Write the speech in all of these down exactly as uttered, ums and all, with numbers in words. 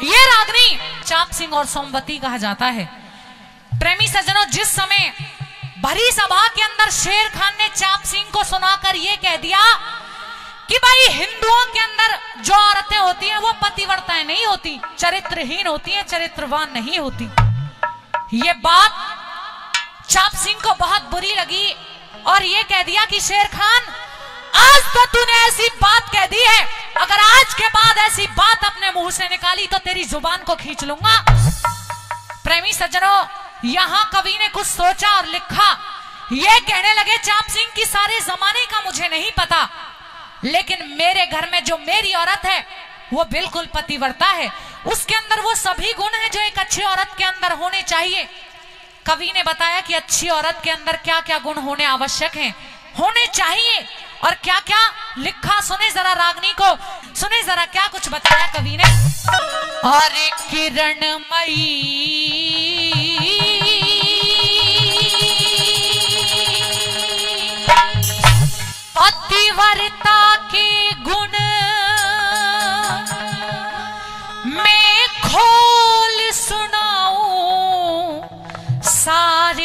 ये रागनी चाप सिंह और सोमवती कहा जाता है। प्रेमी सज्जनों, जिस समय भरी सभा के अंदर शेर खान ने चाप सिंह को सुनाकर ये कह दिया कि भाई हिंदुओं के अंदर जो औरतें होती हैं वो पतिव्रताएं नहीं होती, चरित्रहीन होती हैं, चरित्रवान नहीं होती। ये बात चाप सिंह को बहुत बुरी लगी और ये कह दिया कि शेर खान, आज तो तूने ऐसी बात कह दी है, अगर आज के बाद ऐसी बात अपने मुंह से निकाली तो तेरी जुबान को खींच लूंगा। प्रेमी सज्जनों, यहां कवि ने कुछ सोचा और लिखा। ये कहने लगे चाप सिंह की सारे जमाने का मुझे नहीं पता, लेकिन मेरे घर में जो मेरी औरत है वो बिल्कुल पतिव्रता है, उसके अंदर वो सभी गुण हैं जो एक अच्छी औरत के अंदर होने चाहिए। कवि ने बताया कि अच्छी औरत के अंदर क्या क्या गुण होने आवश्यक हैं, होने चाहिए और क्या क्या लिखा। सुने जरा रागनी को, सुने जरा क्या कुछ बताया कवि ने। और किरणमयी पतिव्रता के गुण मैं खोल सुनाऊं सारे,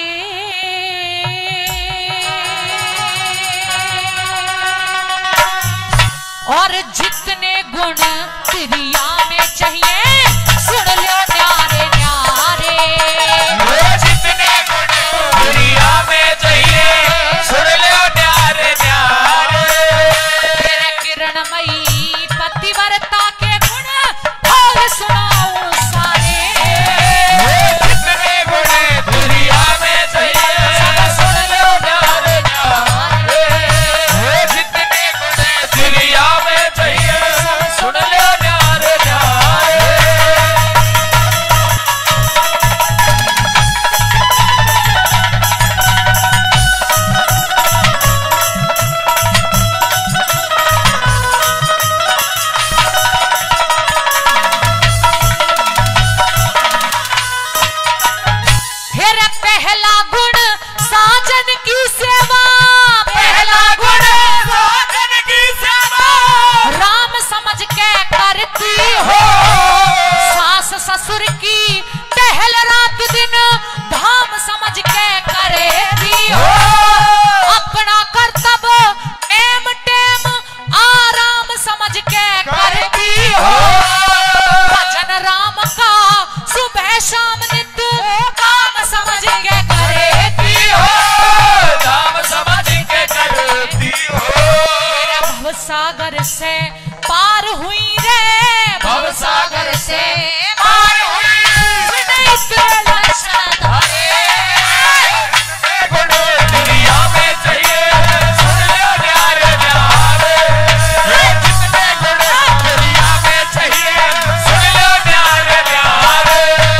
और जितने गुण प्रिया में चाहिए सुन लो न्यारे न्यारे, जितने गुण प्रिया में चाहिए सुन लो न्यारे न्यारे। तेरे किरणमयी पतिव्रता के गुण खोल सुनाऊं सारे, जितने गुण प्रिया में चाहिए सुन लो न्यारे न्यारे, जितने गुण प्रिया में चाहिए सुन लो न्यारे न्यारे। हेरा पहला गुण साजन की सेवा, पहला गुण साजन की सेवा, राम समझ के करती हो, सास ससुर की पहल रात दिन धाम समझ के करेती हो, अपना कर्तव्य एम टेम आराम समझ के करती हो, भजन राम का सुबह शाम नित काम समझ के करेती हो, दाम समझ के करती हो। मेरा भवसागर से पार हुई रे, भवसागर से पार हुई, विनय तेरे लक्षण धारे, गुण दुनिया में चाहिए सुन लो न्यारे न्यारे, जितने गुण दुनिया में चाहिए सुन लो न्यारे न्यारे।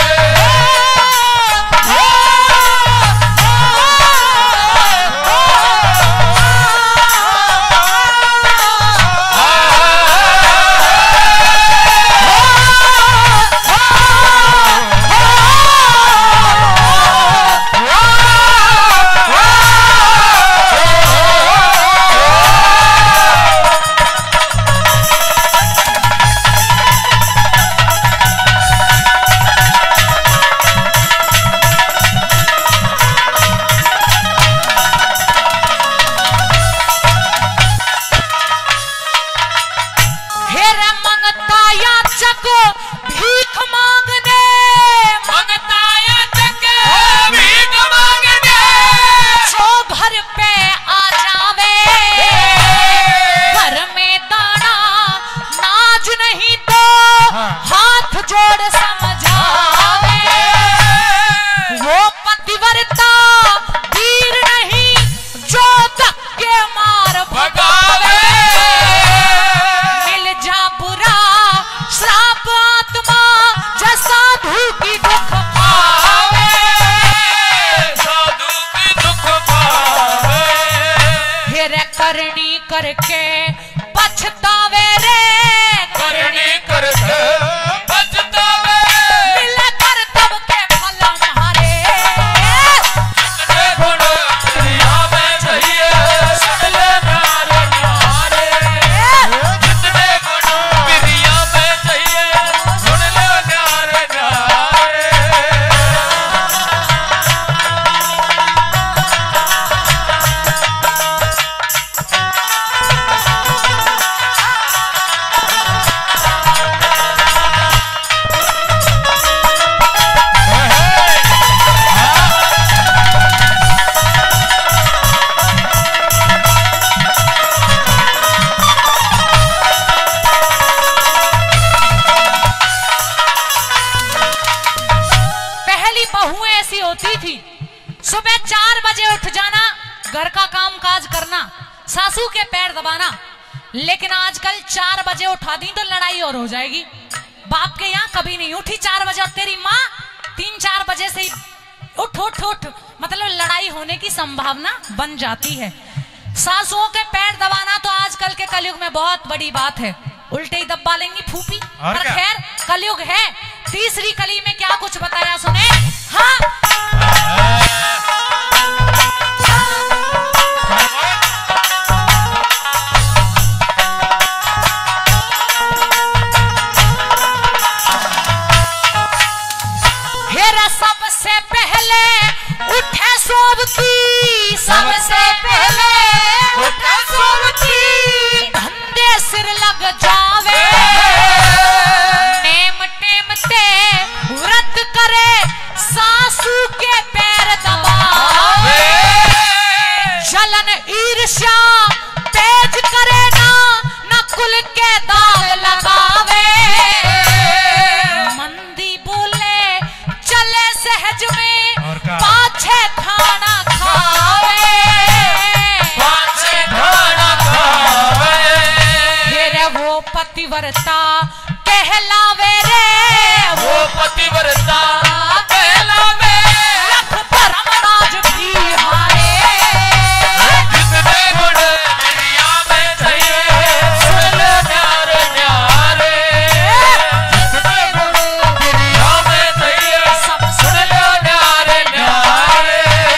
हेरा मंगता याचक भीख मांगने, मंगता याचक भीख मांगने, जो घर पे आ जावे घर में दाना नाज नहीं तो हाथ जोड़ समझावे, वो पतिव्रता वीर नहीं जो धक्के मार भगावे, मिल जा बुरा श्राप आत्मा जैसा धूपी दुख पावे, साधु की दुख पावे, हेरे करनी करके पछतावे रे, करनी करके पछतावे, मिले कर तब के फल हमारे, जितने गुण दुनिया में चाहिए सुन लो न्यारे न्यारे, जितने गुण दुनिया में चाहिए सुन लो न्यारे सुबह चार बजे उठ जाना, घर का काम काज करना, सासू के पैर दबाना। लेकिन आजकल चार बजे उठा दी तो लड़ाई और हो जाएगी। बाप के यहाँ कभी नहीं उठी चार बजे, और तेरी माँ तीन चार बजे से ही उठ उठ उठ, मतलब लड़ाई होने की संभावना बन जाती है। सासुओं के पैर दबाना तो आजकल के कलयुग में बहुत बड़ी बात है, उल्टे ही दबा लेंगी फूफी। पर खैर कलयुग है। तीसरी कली में क्या कुछ बताया सुने। हाँ सबसे पहले उठे सोबती, सबसे पहले उठे सोबती, धंधे सिर लग जावे, नेम टेम ते व्रत करे, सासू के पैर दबावे, जलन ईर्ष्या तेज करे ना, न कुल के दाग लगावे, मंदी बोले चले सहज में, पाछे खाना खावे, पाछे खाना खावे, फिर वो पतिव्रता कहलावे रे, वो पतिव्रता कहलावे, लख धर्म राज भी हारे, जितने गुण दुनिया में चाहिए, सुन लो न्यारे न्यारे, जितने गुण दुनिया में चाहिए, सब सुन लो न्यारे न्यारे।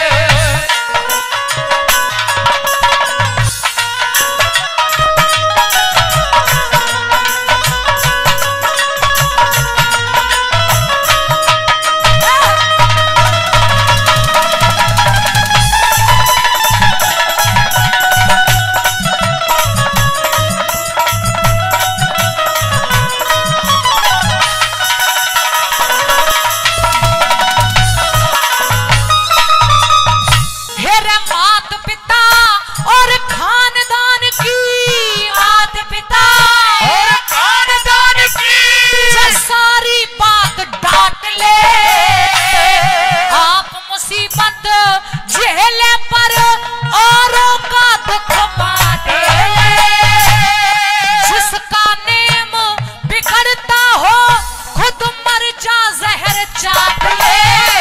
मात पिता और खानदान की, मात पिता और खानदान की, सारी बात डांट ले, आप मुसीबत झेले पर औरों का दुख बांटे, जिसका नेम बिगड़ता हो खुद मर जा जहर चाट ले,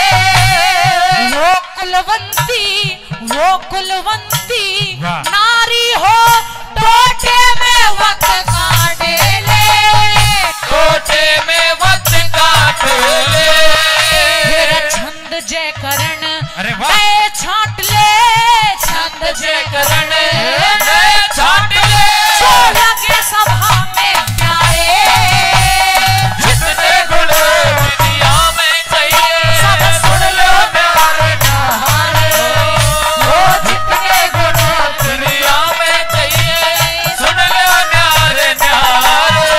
वो कुलवंती वो कुलवंती नारी हो, टोटे में वक्त काट ले, टोटे में वक्त काट ले, फिर छंद जय करण मैं छाट ले, छंद जय करण मैं छाट ले, जो लगे सभा में प्यारे, जितने गुण दुनिया में चाहिए, सब सुन लो न्यारे न्यारे, जितने गुण दुनिया में चाहिए, सुन लो न्यारे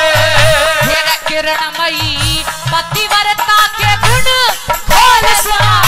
न्यारे, किरणमयी पतिव्रता के गुण खोल सुना